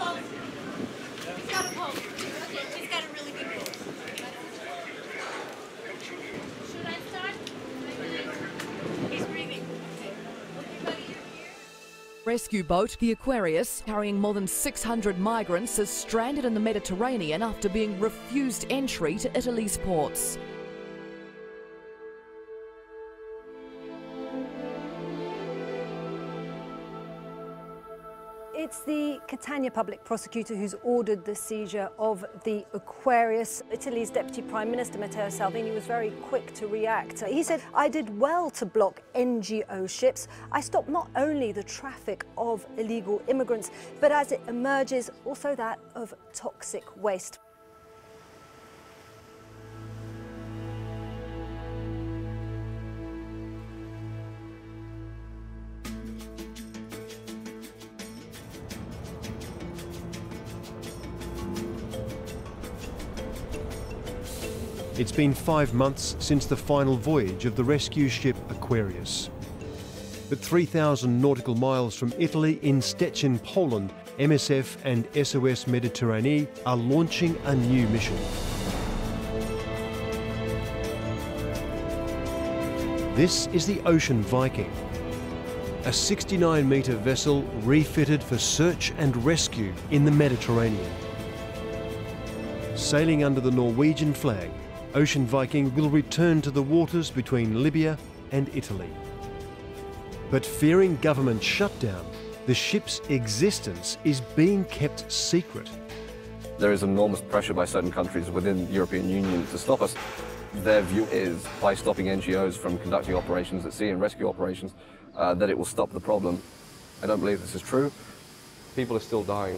pulse. He's got a pulse. Okay, he's got a really good pulse. Should I start? He's breathing. Okay. Okay, buddy, you're here. Rescue boat, the Aquarius, carrying more than 600 migrants, is stranded in the Mediterranean after being refused entry to Italy's ports. It's the Catania public prosecutor who's ordered the seizure of the Aquarius. Italy's Deputy Prime Minister Matteo Salvini was very quick to react. He said, "I did well to block NGO ships. I stopped not only the traffic of illegal immigrants, but as it emerges, also that of toxic waste." It's been 5 months since the final voyage of the rescue ship Aquarius. But 3,000 nautical miles from Italy in Szczecin, Poland, MSF and SOS Mediterranee are launching a new mission. This is the Ocean Viking, a 69-metre vessel refitted for search and rescue in the Mediterranean. Sailing under the Norwegian flag, Ocean Viking will return to the waters between Libya and Italy. But fearing government shutdown, the ship's existence is being kept secret. There is enormous pressure by certain countries within the European Union to stop us. Their view is, by stopping NGOs from conducting operations at sea and rescue operations, that it will stop the problem. I don't believe this is true. People are still dying.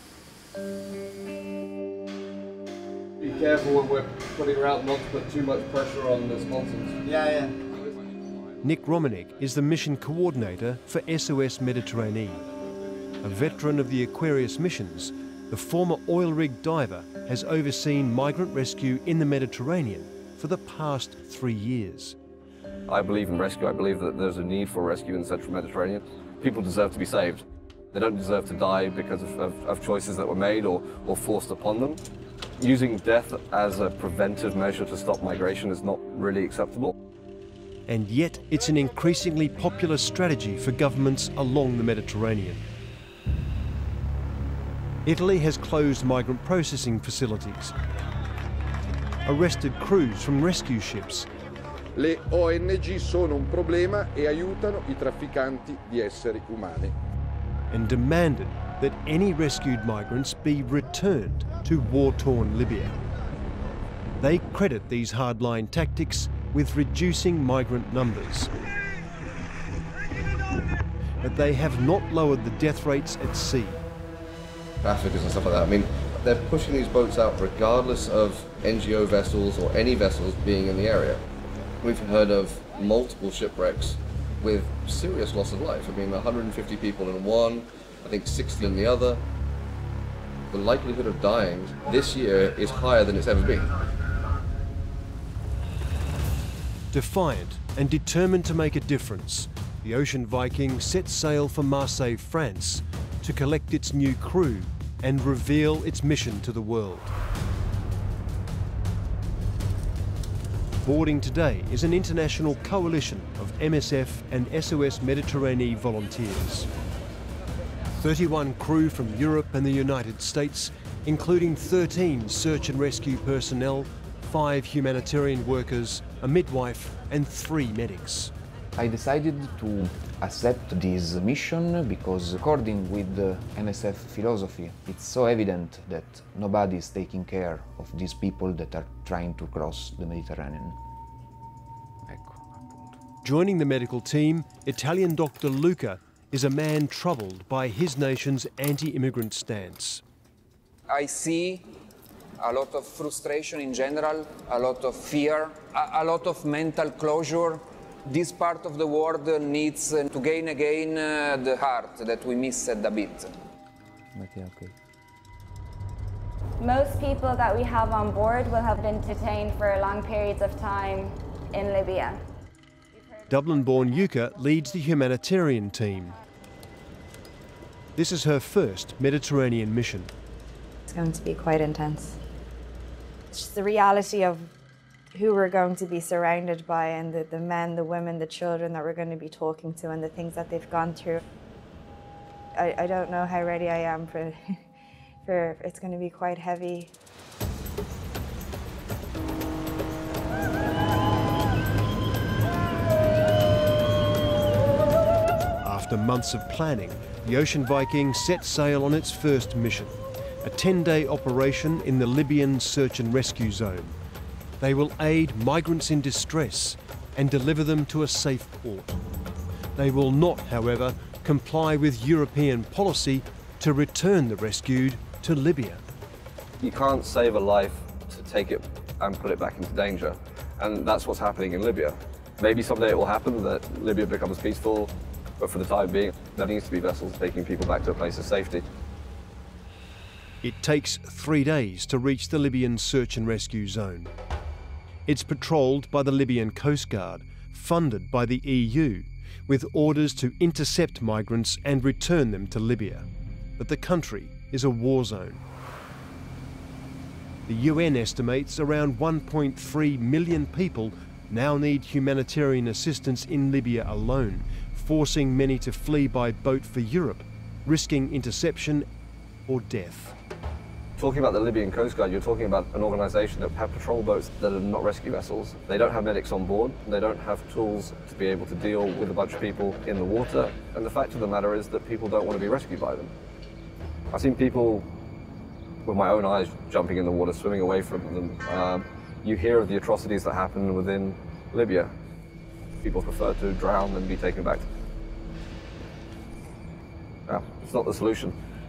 Be careful when we're putting her out not to put too much pressure on the sponsors. Yeah. Nick Romanek is the mission coordinator for SOS Mediterranee. A veteran of the Aquarius missions, the former oil rig diver has overseen migrant rescue in the Mediterranean for the past 3 years. I believe in rescue. I believe that there's a need for rescue in the Central Mediterranean. People deserve to be saved. They don't deserve to die because of choices that were made or forced upon them. Using death as a preventive measure to stop migration is not really acceptable. And yet it's an increasingly popular strategy for governments along the Mediterranean. Italy has closed migrant processing facilities, arrested crews from rescue ships. Le ONG sono un problema e aiutano i trafficanti di esseri umani. And demanded that any rescued migrants be returned to war-torn Libya. They credit these hardline tactics with reducing migrant numbers. But they have not lowered the death rates at sea. Traffickers and stuff like that. I mean, they're pushing these boats out regardless of NGO vessels or any vessels being in the area. We've heard of multiple shipwrecks with serious loss of life. I mean, 150 people in one, I think 60 in the other. The likelihood of dying this year is higher than it's ever been. Defiant and determined to make a difference, the Ocean Viking set sail for Marseille, France, to collect its new crew and reveal its mission to the world. Boarding today is an international coalition of MSF and SOS Mediterranee volunteers. 31 crew from Europe and the United States, including 13 search and rescue personnel, 5 humanitarian workers, a midwife and 3 medics. I decided to accept this mission because, according with the MSF philosophy, it's so evident that nobody is taking care of these people that are trying to cross the Mediterranean. Joining the medical team, Italian Dr. Luca is a man troubled by his nation's anti-immigrant stance. I see a lot of frustration in general, a lot of fear, a lot of mental closure. This part of the world needs to gain again the heart that we missed a bit. Most people that we have on board will have been detained for long periods of time in Libya. Dublin-born Yuka leads the humanitarian team. This is her first Mediterranean mission. going to be quite intense. It's just the reality of who we're going to be surrounded by, and the men, the women, the children that we're going to be talking to, and the things that they've gone through. I don't know how ready I am for it's going to be quite heavy. After months of planning, the Ocean Viking set sail on its first mission, a 10-day operation in the Libyan search and rescue zone. They will aid migrants in distress and deliver them to a safe port. They will not, however, comply with European policy to return the rescued to Libya. You can't save a life to take it and put it back into danger, and that's what's happening in Libya. Maybe someday it will happen that Libya becomes peaceful, but for the time being, there needs to be vessels taking people back to a place of safety. It takes 3 days to reach the Libyan search and rescue zone. It's patrolled by the Libyan Coast Guard, funded by the EU, with orders to intercept migrants and return them to Libya. But the country is a war zone. The UN estimates around 1.3 million people now need humanitarian assistance in Libya alone, forcing many to flee by boat for Europe, risking interception or death. Talking about the Libyan Coast Guard, you're talking about an organisation that have patrol boats that are not rescue vessels. They don't have medics on board, they don't have tools to be able to deal with a bunch of people in the water, and the fact of the matter is that people don't want to be rescued by them. I've seen people with my own eyes jumping in the water, swimming away from them. You hear of the atrocities that happen within Libya. People prefer to drown than be taken back. It's not the solution.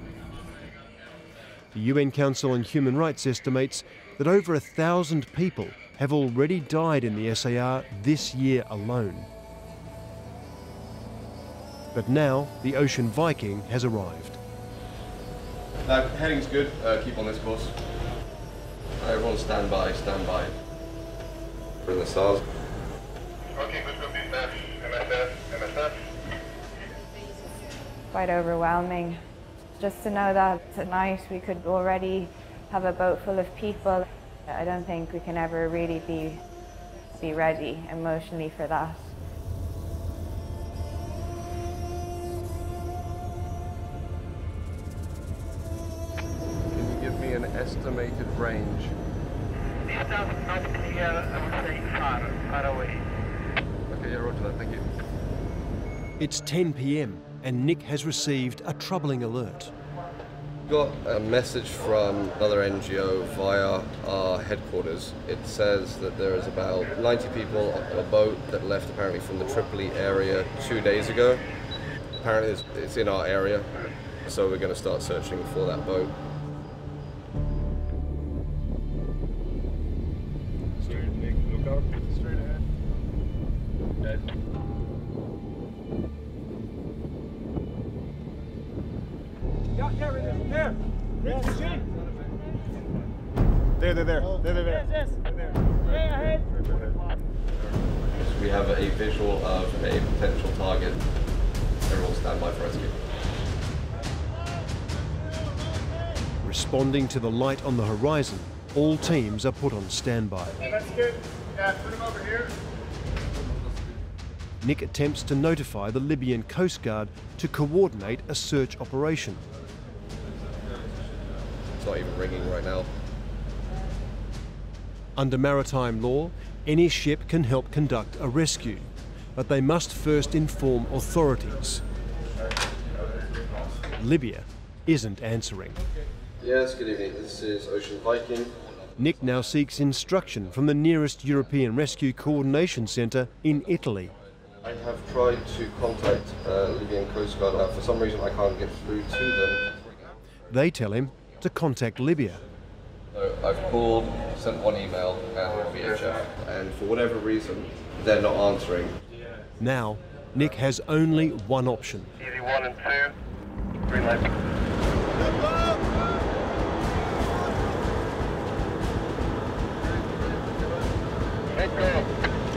The UN Council on Human Rights estimates that over 1,000 people have already died in the SAR this year alone. But now the Ocean Viking has arrived. Heading's good, keep on this course. Everyone stand by, stand by. We're in the SARS. Okay, good copy, MSF. Quite overwhelming. Just to know that tonight we could already have a boat full of people. I don't think we can ever really be ready emotionally for that. Can you give me an estimated range? Distance not clear, I would say far away. Okay, yeah, roger that, thank you. It's 10 p.m. and Nick has received a troubling alert. Got a message from another NGO via our headquarters. It says that there is about 90 people on a boat that left apparently from the Tripoli area 2 days ago. Apparently it's in our area, so we're going to start searching for that boat. Straight, Nick, look out, straight ahead. Dead. There. We have a visual of a potential target. Everyone stand by for rescue. Responding to the light on the horizon, all teams are put on standby. That's good. Yeah, put him over here. Nick attempts to notify the Libyan Coast Guard to coordinate a search operation. It's not even ringing right now. Under maritime law, any ship can help conduct a rescue, but they must first inform authorities. Libya isn't answering. Yes, good evening. This is Ocean Viking. Nick now seeks instruction from the nearest European Rescue Coordination Centre in Italy. I have tried to contact Libyan Coast Guard. Now, for some reason, I can't get through to them. They tell him to contact Libya. So I've called, sent one email, and VHF, and for whatever reason, they're not answering. Now, Nick has only one option. Easy 1 and 2. Green light. Let go.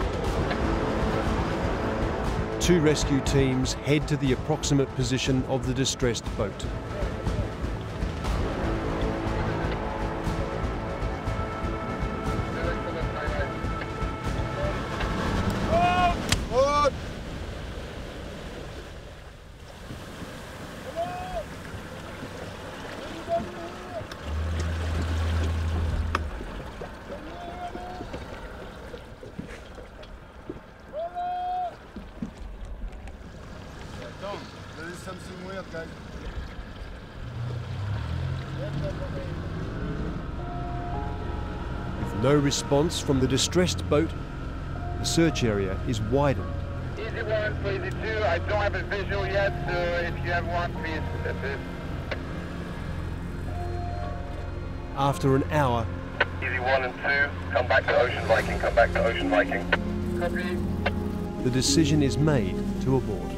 Two rescue teams head to the approximate position of the distressed boat. With no response from the distressed boat, the search area is widened. Easy one for easy two. I don't have a visual yet, so if you have one, please. After an hour, Easy 1 and 2, come back to Ocean Viking, come back to Ocean Viking. Copy. the decision is made to abort.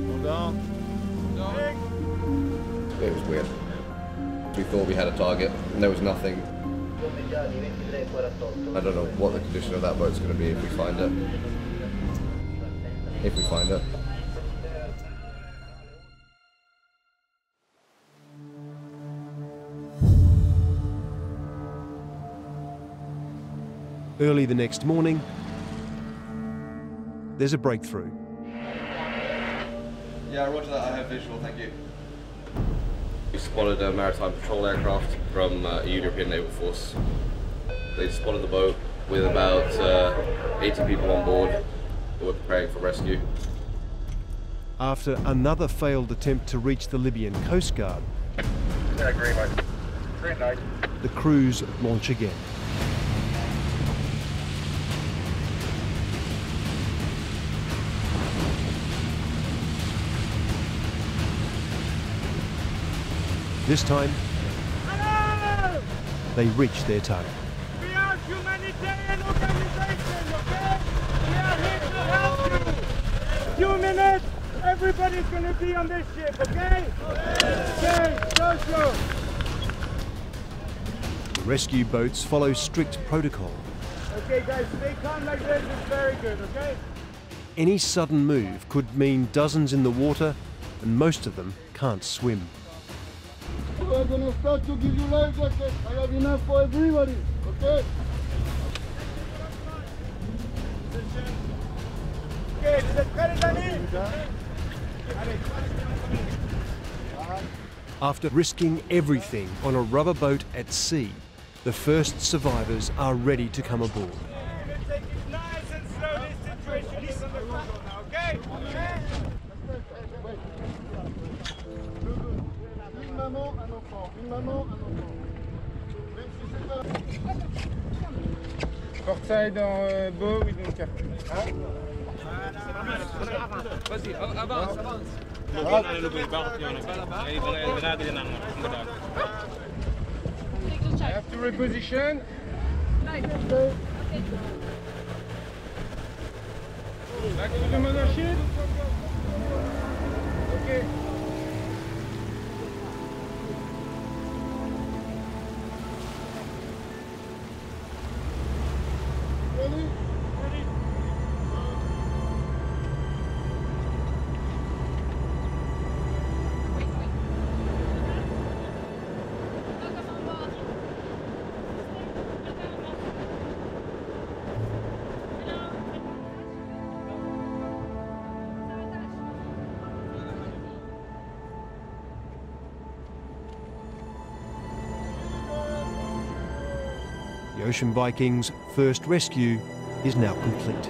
It was weird. We thought we had a target, and there was nothing. I don't know what the condition of that boat's going to be if we find it. If we find it. Early the next morning, there's a breakthrough. Yeah, roger that. I have visual, thank you. We spotted a maritime patrol aircraft from a European naval force. They spotted the boat with about 80 people on board who were preparing for rescue. After another failed attempt to reach the Libyan Coast Guard, Yeah, green light. Green light. the crews launch again. This time, they reach their target. We are humanitarian organization, okay? We are here to help you. Few minutes, everybody's gonna be on this ship, okay? Okay, go. The rescue boats follow strict protocol. Okay, guys, stay calm like this. It's very good, okay? Any sudden move could mean dozens in the water, and most of them can't swim. We're gonna start to give you life jackets. I have enough for everybody, okay? Okay, After risking everything on a rubber boat at sea, the first survivors are ready to come aboard. take it nice and slow. This situation is under control now, okay? Une maman, un enfant. Une maman, un enfant. Même si c'est pas... Portail dans beau with une carte. Vas-y, avance. I have to reposition. Back to the mothership. Okay. Ready? The Ocean Viking's first rescue is now complete.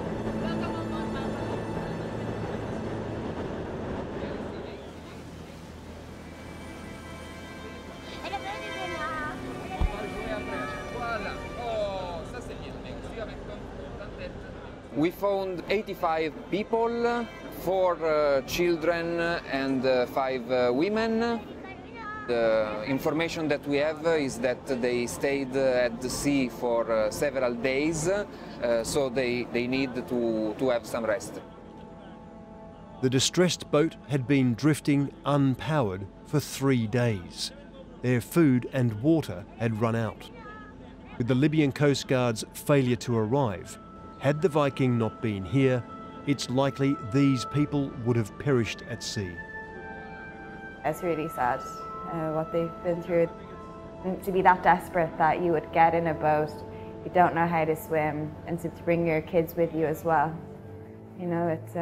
We found 85 people, 4 children and 5 women. The information that we have is that they stayed at the sea for several days, so they need to have some rest. The distressed boat had been drifting unpowered for 3 days. Their food and water had run out. With the Libyan Coast Guard's failure to arrive, had the Viking not been here, it's likely these people would have perished at sea. It's really sad what they've been through. To be that desperate that you would get in a boat, you don't know how to swim, and to bring your kids with you as well. You know, it's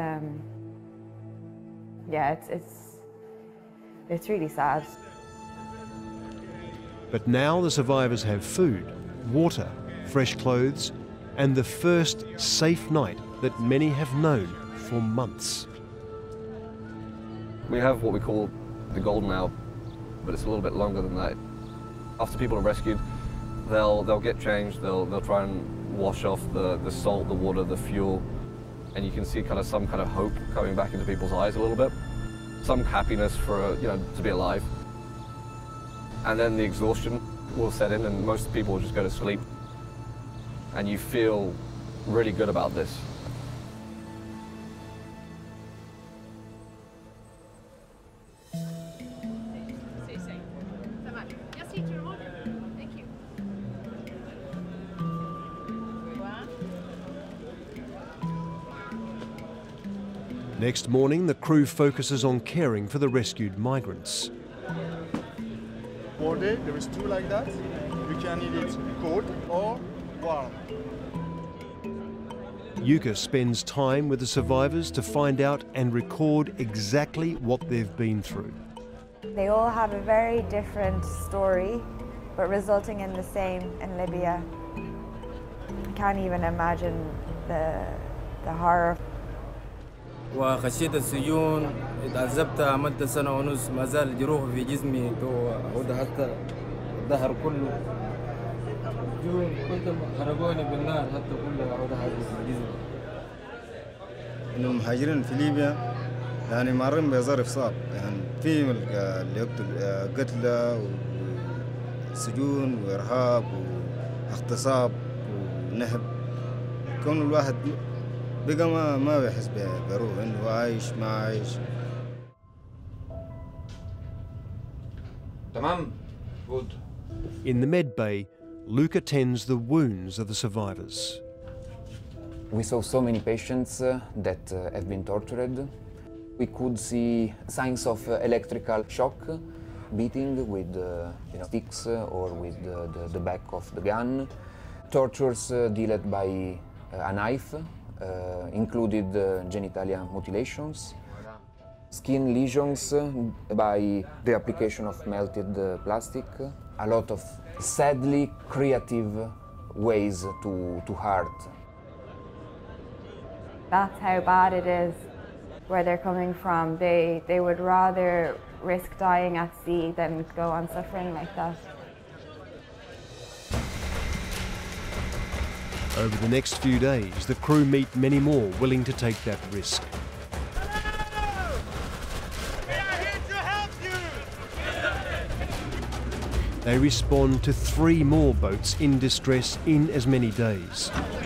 yeah, it's really sad. But now the survivors have food, water, fresh clothes, and the first safe night that many have known for months. We have what we call the golden hour, but it's a little bit longer than that. After people are rescued, they'll get changed, they'll try and wash off the salt, the water, the fuel, and you can see kind of some kind of hope coming back into people's eyes a little bit. Some happiness for, you know, to be alive. And then the exhaustion will set in and most people will just go to sleep. And you feel really good about this. Next morning, the crew focuses on caring for the rescued migrants. Per day, there is 2 like that. You can eat it cold or warm. Yuka spends time with the survivors to find out and record exactly what they've been through. They all have a very different story, but resulting in the same in Libya. I can't even imagine the horror. وخشيت السجون اتعذبت عملت سنة ونص ما زال جروح في جسمي وده حتى الظهر كله جون كنت خرجوني بالنار حتى كله وده حاسس في جسمي. المهاجرين في ليبيا يعني مارين بظرف صعب يعني في اللي يقتل قتلى وسجون وارهاب واغتصاب ونهب كون الواحد بقى ما بيحس بروح انه عايش ما عايش. تمام. Good. In the med bay, Luke attends the wounds of the survivors. We saw so many patients that have been tortured. We could see signs of electrical shock, beating with sticks or with the back of the gun. Tortures dealt by a knife. Included genitalia mutilations, skin lesions by the application of melted plastic, a lot of sadly creative ways to hurt. That's how bad it is, where they're coming from. They would rather risk dying at sea than go on suffering like that. Over the next few days, the crew meet many more willing to take that risk. Hello! We are here to help you! They respond to 3 more boats in distress in as many days.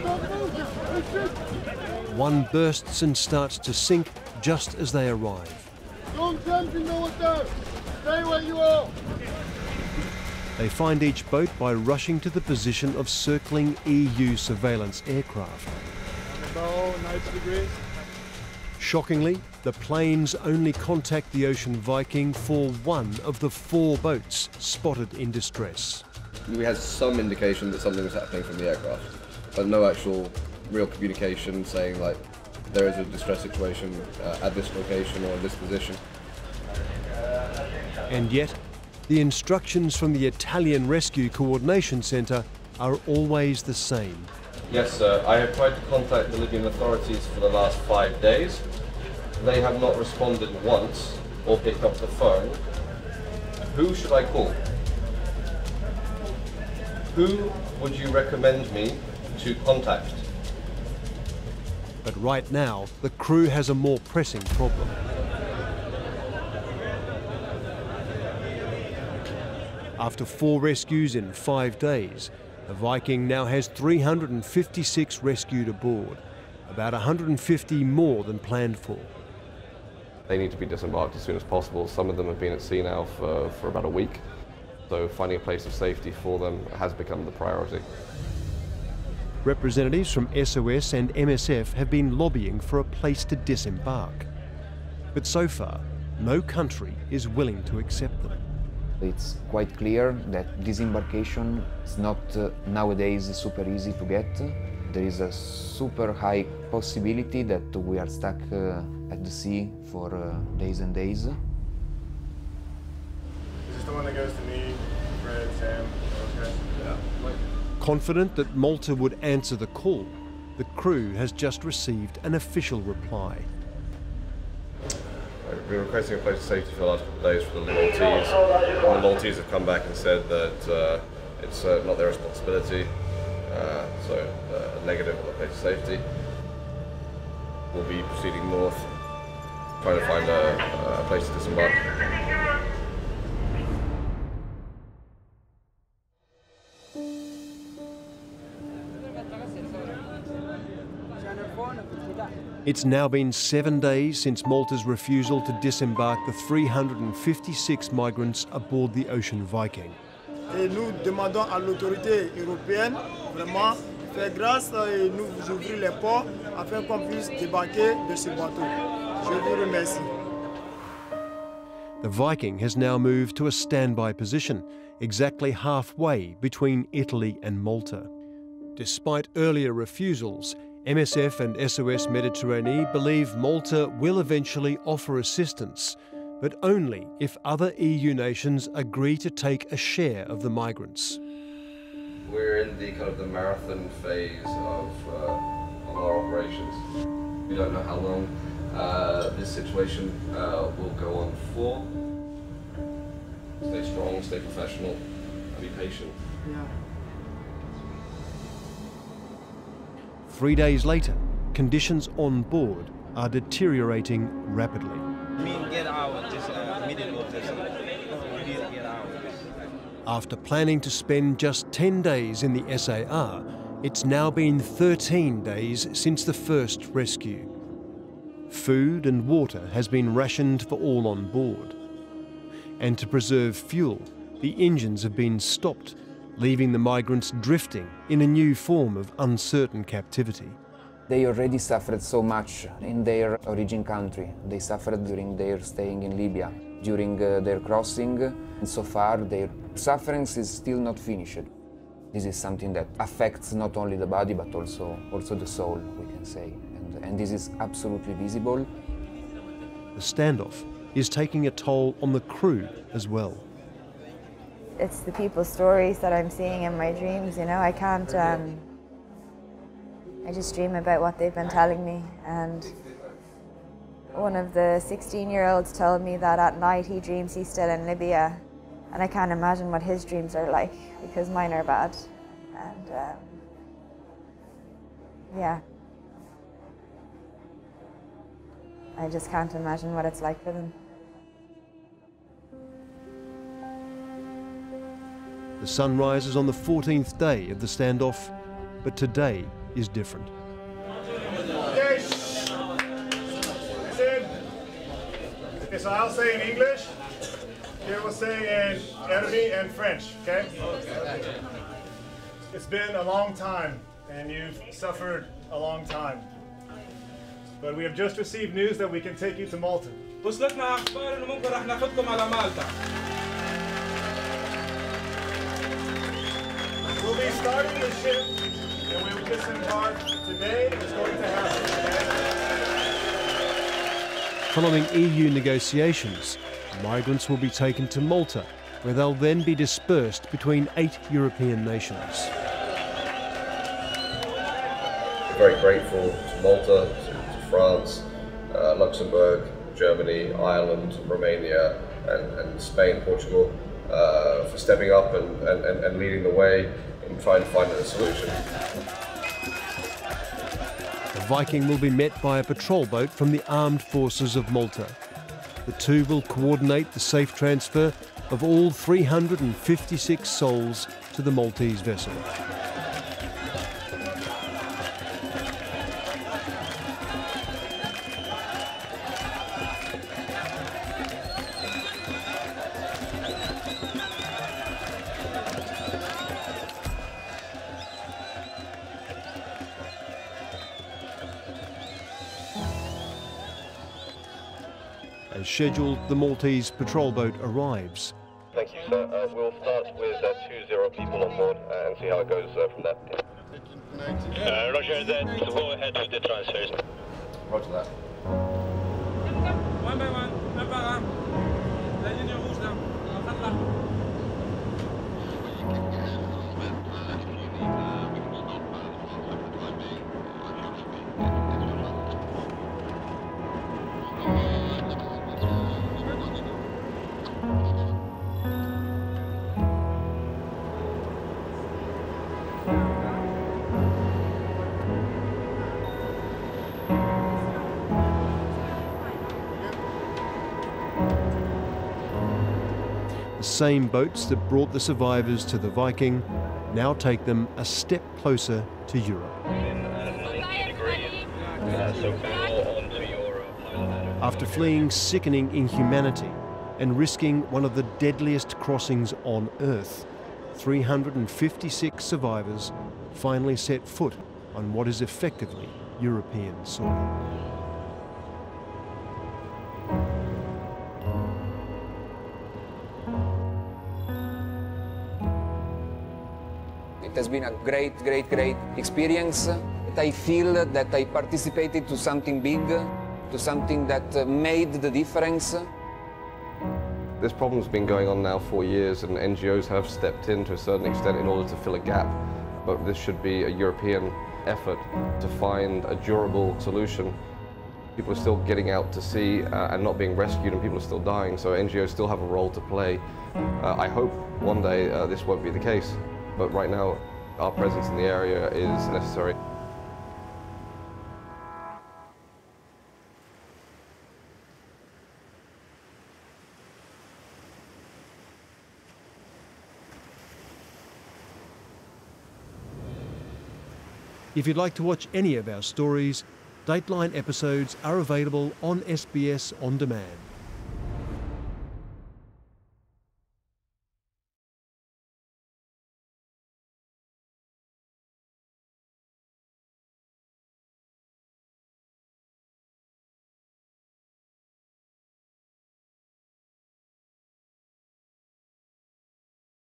One bursts and starts to sink just as they arrive. Don't jump in the water! Stay where you are! They find each boat by rushing to the position of circling EU surveillance aircraft. About 90 degrees. Shockingly, the planes only contact the Ocean Viking for 1 of the 4 boats spotted in distress. We had some indication that something was happening from the aircraft, but no actual real communication saying like there is a distress situation at this location or in this position. And yet, the instructions from the Italian Rescue Coordination Centre are always the same. Yes, sir. I have tried to contact the Libyan authorities for the last 5 days. They have not responded once or picked up the phone. Who should I call? Who would you recommend me to contact? But right now, the crew has a more pressing problem. After 4 rescues in 5 days, the Viking now has 356 rescued aboard, about 150 more than planned for. They need to be disembarked as soon as possible. Some of them have been at sea now for about a week, so finding a place of safety for them has become the priority. Representatives from SOS and MSF have been lobbying for a place to disembark. But so far, no country is willing to accept them. It's quite clear that disembarkation is not nowadays super easy to get. There is a super high possibility that we are stuck at the sea for days and days. Is this the one that goes to me, Fred, Sam, those guys? Yeah. Confident that Malta would answer the call, the crew has just received an official reply. We've been requesting a place of safety for the last couple of days for the Maltese. And the Maltese have come back and said that it's not their responsibility, so a negative on the place of safety. We'll be proceeding north, trying to find a place to disembark. It's now been 7 days since Malta's refusal to disembark the 356 migrants aboard the Ocean Viking. Et nous demandons à l'autorité européenne vraiment faire grâce et nous ouvrir les ports afin qu'on puisse débarquer de ce bateau. Je vous remercie. The Viking has now moved to a standby position, exactly halfway between Italy and Malta. Despite earlier refusals, MSF and SOS Mediterranee believe Malta will eventually offer assistance, but only if other EU nations agree to take a share of the migrants. We're in the kind of the marathon phase of our operations. We don't know how long this situation will go on for. Stay strong, stay professional, and be patient. Yeah. 3 days later, conditions on board are deteriorating rapidly. Get out, just middle of the sea. Get out. After planning to spend just 10 days in the SAR, it's now been 13 days since the first rescue. Food and water has been rationed for all on board. And to preserve fuel, the engines have been stopped, leaving the migrants drifting in a new form of uncertain captivity. They already suffered so much in their origin country. They suffered during their staying in Libya, during their crossing, and so far their sufferings is still not finished. This is something that affects not only the body but also the soul, we can say, and this is absolutely visible. The standoff is taking a toll on the crew as well. It's the people's stories that I'm seeing in my dreams, you know. I can't, I just dream about what they've been telling me. And one of the 16-year-olds told me that at night he dreams he's still in Libya. And I can't imagine what his dreams are like, because mine are bad. And yeah. I just can't imagine what it's like for them. The sun rises on the 14th day of the standoff, but today is different. Okay. Okay, so I'll say in English, you will say in Arabic and French, okay? It's been a long time, and you've suffered a long time. But we have just received news that we can take you to Malta. وصلتنا أخبار إنه ممكن راح ناخذكم على مالطا. We'll be starting the ship, and we will disembark today. It's going to happen. Following EU negotiations, migrants will be taken to Malta, where they'll then be dispersed between 8 European nations. We're very grateful to Malta, to France, Luxembourg, Germany, Ireland, Romania, and Spain, Portugal, for stepping up and leading the way in trying to find a solution. The Viking will be met by a patrol boat from the armed forces of Malta. The two will coordinate the safe transfer of all 356 souls to the Maltese vessel. As scheduled, the Maltese patrol boat arrives. Thank you, sir. We'll start with 20 people on board and see how it goes from there. Roger that. Go ahead with the transfers. Roger that. One by one, un par un. La ligne rouge là, en face là. The same boats that brought the survivors to the Viking now take them a step closer to Europe. After fleeing sickening inhumanity and risking one of the deadliest crossings on Earth, 356 survivors finally set foot on what is effectively European soil. It has been a great experience. I feel that I participated to something big, to something that made the difference. This problem's been going on now for years, and NGOs have stepped in to a certain extent in order to fill a gap. But this should be a European effort to find a durable solution. People are still getting out to sea and not being rescued, and people are still dying, so NGOs still have a role to play. I hope one day this won't be the case, but right now our presence in the area is necessary. If you'd like to watch any of our stories, Dateline episodes are available on SBS On Demand.